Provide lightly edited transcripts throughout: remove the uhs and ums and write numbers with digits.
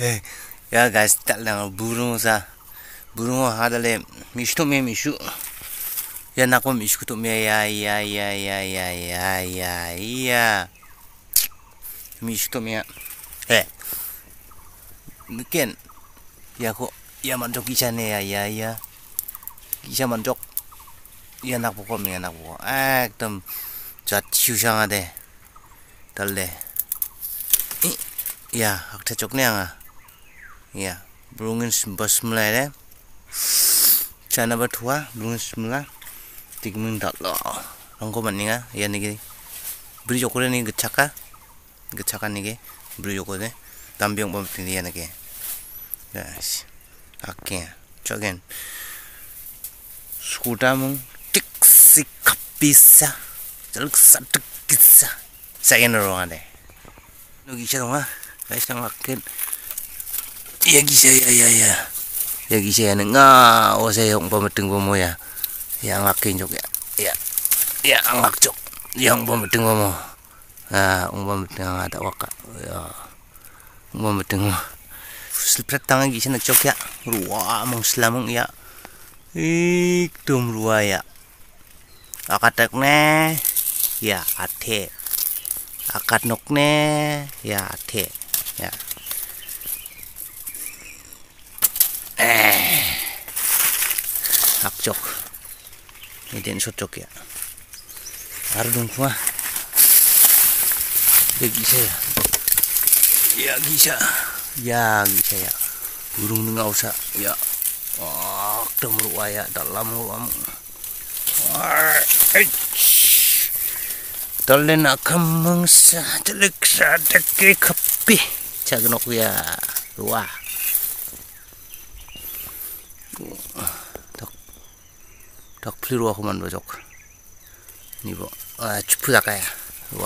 Ya guys, tak lang burung sa burung hadale mishu me mishu. Ya nako mishu to me ya. Mishu to me. Mungkin ya kok ya manjok kisane ya. Kisah manjok. Ya nak pokok me nak pokok. Ekdom jat syusangade. Dalle. Ya, akta cokne anga. Ya, burungin bas mulai deh. Cana bertua, burungin semula. Tigmung tak lo. Angko maninga, ya nih. Beri jokore nih gecakan nih. Beri jokore. Tambiong bom tinggi ya nih. Guys, akhirnya, cogen. Skuta mung tiksi kapisa, jaluk sadek kisah. Saya ngerong deh. Nugi cerita, guys yang akhir. Ya gisa ya. Ya gisa ya nga o saya yang pemeting bomo ya. Yang akin jok ya. Ya angak jok. Yang pemeting bomo. Pemeting ada waka. Ya. Pemeting mo. Selpret tangan gisa na jok ya. Ruwa mong selamong ya. Ikdom ruwa ya. Akatek ne. Ya ate. Akat nok ne. Ya ate. Ya. Akjok ini socok ya ardung kuma ya gisa ya burung nggak usah ya temurua ya dalam ruang talen akan mengsa telek sadake kapi cagnok ya ruah dak pliru aku man bojok ni bo cupu dak ya wah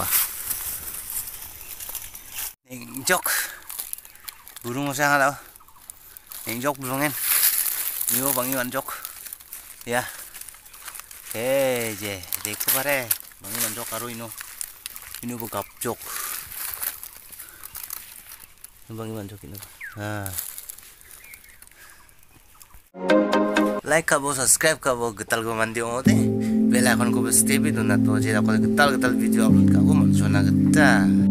jok burung usah kalau jok burungin ni bo bangi man jok ya je dekho pare bangi man jok karo ini bo gap jok bangi man jok ini like kabo subscribe kabo getal go mandi omote bel icon ko bes tv donat bo jera ko getal video upload kabo man sona geta